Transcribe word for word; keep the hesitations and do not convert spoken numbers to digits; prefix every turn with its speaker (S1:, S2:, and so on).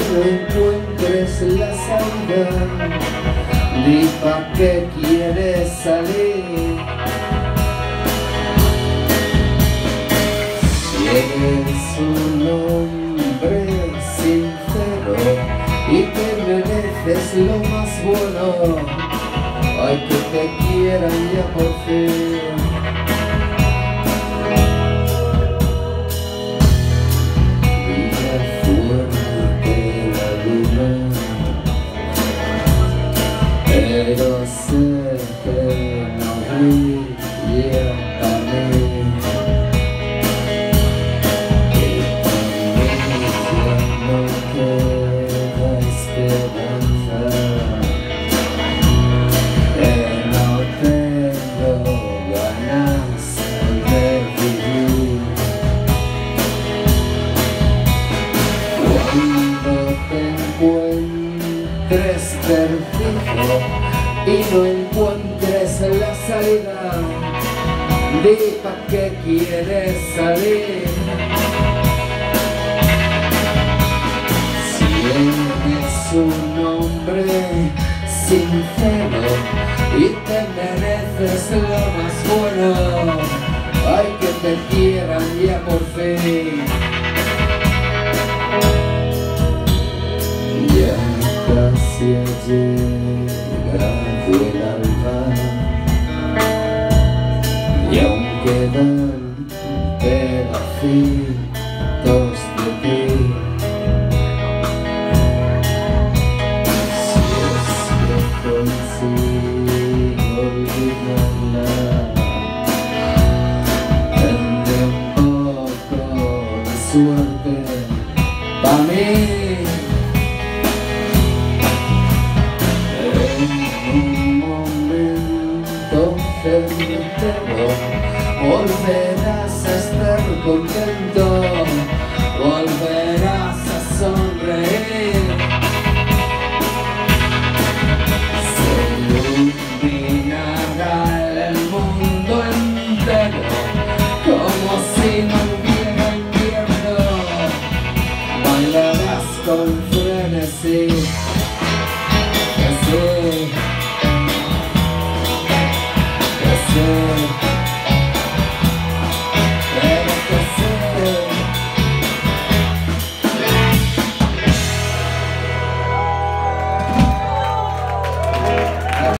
S1: no encuentres la salida, ni pa' qué quieres salir. Si eres un hombre sincero y te mereces lo más bueno, hay que te quieran ya por fin. Pero sé que no brilla para mí, que conmigo no queda esperanza, que no tengo ganas de vivir. Cuando te encuentres perdido y no encuentres la salida, di pa' qué quieres salir. Si eres un hombre sincero y te mereces lo más bueno, hay que te quieran ya por fin. Ya casi allí el alba, y aún quedan pedazos